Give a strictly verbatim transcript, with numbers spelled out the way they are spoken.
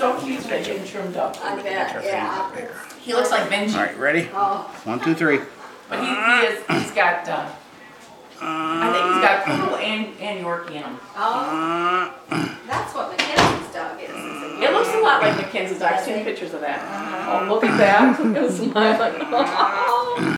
so cute today, getting trimmed up. I bet, yeah. He looks like Benji. All right, ready? Oh. One, two, three. But he, he is, he's got, uh, I think he's got poodle and, and Yorkie in him. Oh, that's what Mackenzie's dog is. is It looks a lot like Mackenzie's dog. I've seen pictures of that. Oh, look at that. It was smiling.